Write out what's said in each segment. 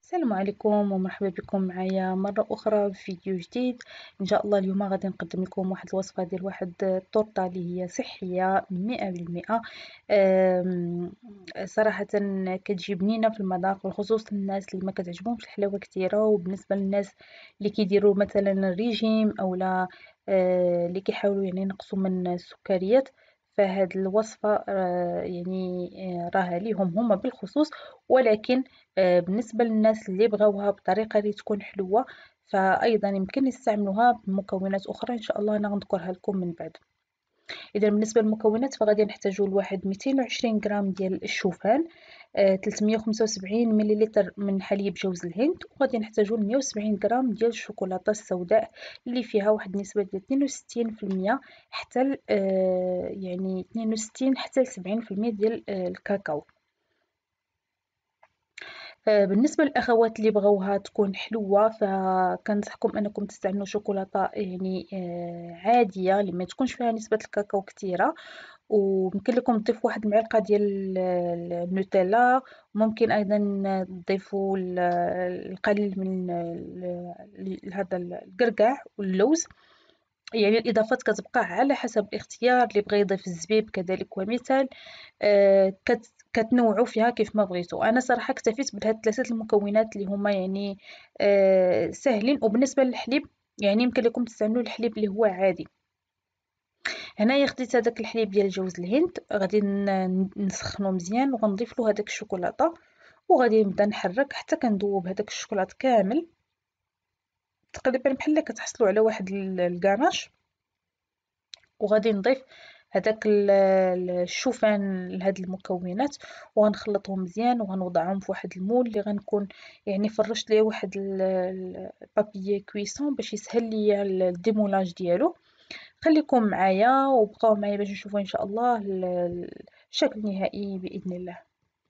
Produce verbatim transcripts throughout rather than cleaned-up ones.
السلام عليكم ومرحبا بكم معايا مرة أخرى في فيديو جديد. إن شاء الله اليوم غادي نقدم لكم واحد الوصفة ديال واحد الطورطة اللي هي صحية مئة بالمئة. أم، صراحة كتجي بنينة في المذاق، بالخصوص للناس اللي ما كتعجبهمش الحلاوة كتيرة، وبالنسبة للناس اللي كيديروا مثلا الريجيم أو لا أه، اللي كيحاولوا يعني ينقصوا من السكريات. فهاد الوصفة آه، يعني آه، راها ليهم هما بالخصوص. ولكن آه، بالنسبة للناس اللي بغاوها بطريقة اللي تكون حلوة، فأيضا يمكن يستعملوها بمكونات أخرى إن شاء الله أنا غنذكرها لكم من بعد. إذا بالنسبة للمكونات فغادي نحتاجو لواحد ميتين وعشرين غرام ديال الشوفان، آه، ثلاثمية وخمسة وسبعين مليلتر من حليب جوز الهند، وغادي نحتاجو مية وسبعين غرام ديال الشوكولاتة السوداء اللي فيها واحد النسبة ديال اثنين وستين في المية حتى ل- آه، يعني اثنين وستين حتى لسبعين في المية ديال آه، الكاكاو. آه، بالنسبة للأخوات اللي بغاوها تكون حلوة فكنصحكم أنكم تستعملوا شوكولاتة يعني آه، عادية اللي ما تكونش فيها نسبة الكاكاو كتيرة، ويمكن لكم تضيفوا واحد المعلقة ديال ال- النوتيلا. ممكن أيضا تضيفوا ال- القليل من ال- ال- هذا القرقاع واللوز. يعني الإضافات كتبقى على حسب الاختيار، اللي بغى يضيف الزبيب كذلك ومثال. آه، كت كتنوعوا فيها كيف ما بغيتوا. انا صراحه اكتفيت بهاد ثلاثه المكونات اللي هما يعني آه، سهلين. وبالنسبه للحليب يعني يمكن لكم تستعملوا الحليب اللي هو عادي. هنايا خديت هذاك الحليب ديال جوز الهند، غادي ن- نسخنو مزيان وغنضيف له هذاك الشوكولاته، وغادي نبدا نحرك حتى كندوب هذاك الشوكولاط كامل. تقريبا بحال كتحصلوا على واحد ال- الكاناش. وغادي نضيف هداك ال- ال- الشوفان لهاد المكونات، وغنخلطهم مزيان وغنوضعهم في واحد المول اللي غنكون يعني فرشت ليه واحد ال- ال- البابيي كويسون باش يسهل ليا ال- الديمولاج ديالو. خليكم معايا وبقاو معايا باش نشوفوا ان شاء الله ال- ال- الشكل النهائي باذن الله.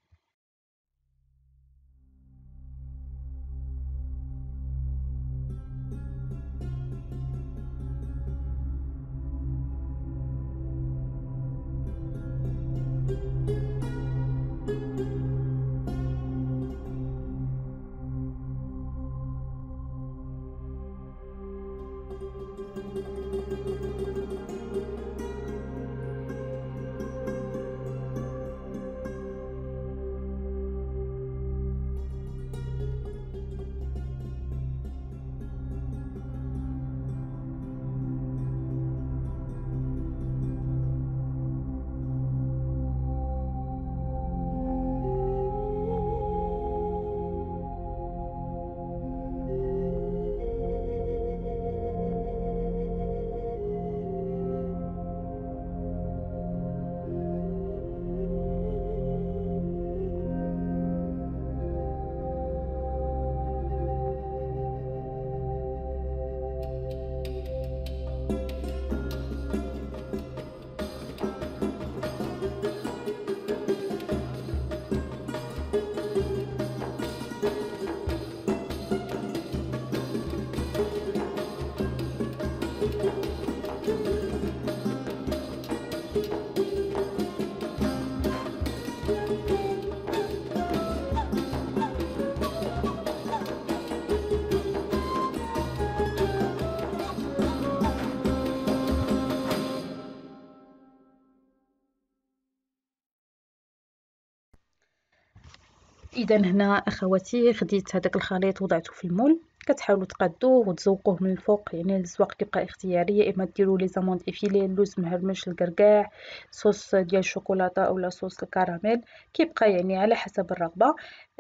اذا هنا اخواتي خديت هذاك الخليط وضعته في المول. كتحاولوا تقادوه وتزوقوه من الفوق، يعني الزواق كيبقى اختياري، يا اما ديروا لي زاموند افيلي، اللوز مهرمش، الكركاع، صوص ديال الشوكولاته اولا صوص الكراميل، كيبقى يعني على حسب الرغبه.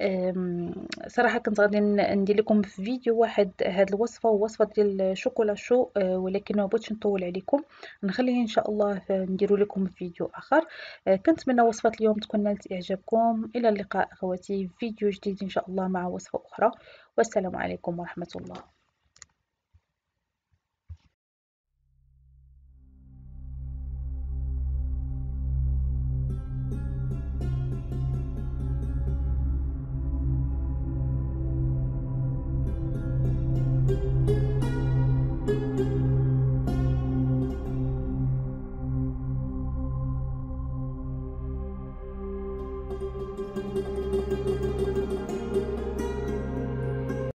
أم، صراحه كنت غادي ن- ندير لكم في فيديو واحد هاد الوصفه ووصفه ديال الشوكولا شو، أه، ولكن ما بغيتش نطول عليكم، نخليه ان شاء الله نديرو لكم في فيديو اخر. آه، كنتمنى وصفة اليوم تكون نالت إعجابكم. إلى اللقاء أخواتي في فيديو جديد إن شاء الله مع وصفة أخرى، والسلام عليكم ورحمة الله.